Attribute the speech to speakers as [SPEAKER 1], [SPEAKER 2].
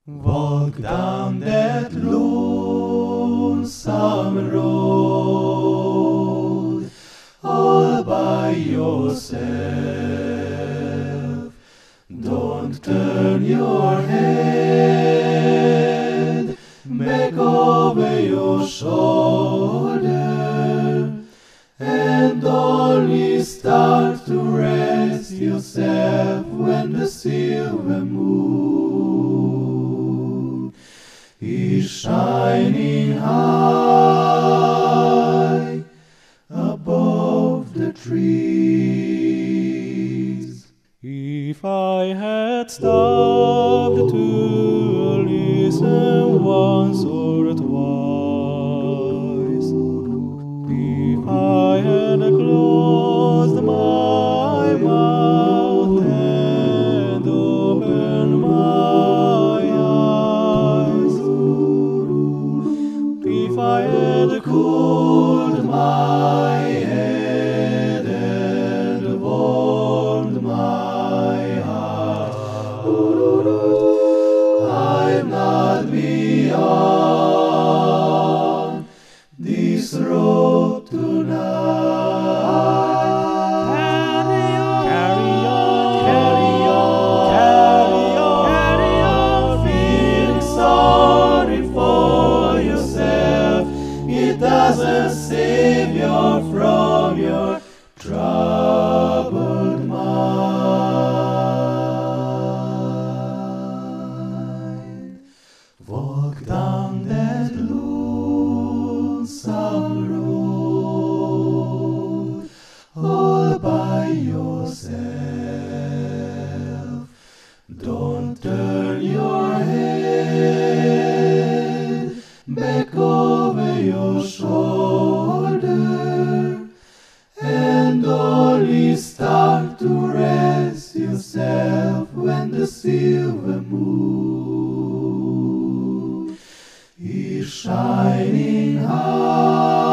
[SPEAKER 1] Walk down that lonesome road all by yourself. Don't turn your head back over your shoulder, and only start to rest yourself when the silver moon is shining high above the trees.
[SPEAKER 2] If I had stopped to listen once or twice, if I had closed my mouth and opened my eyes, if I had cooled my head and warmed my heart, I'd not be on this road tonight. Carry on, carry on, carry on, carry on, feeling sorry for yourself. It doesn't save you from your troubled mind. Walk down that lonesome road all by yourself. Don't turn your head back over your shoulder, and only start to rest yourself when the silver moon is shining high above the trees. If I had stopped to listen once or twice, if I had closed my mouth and opened my eyes, if I had cooled my head and warmed my heart, I'd not be on this road tonight. Carry on, carry on, carry on, feeling sorry for yourself. It doesn't save you from your troubled mind. Walk down that lonesome road all by yourself. Don't turn your head back over your shoulder, and only start to rest yourself when the silver moon is shining high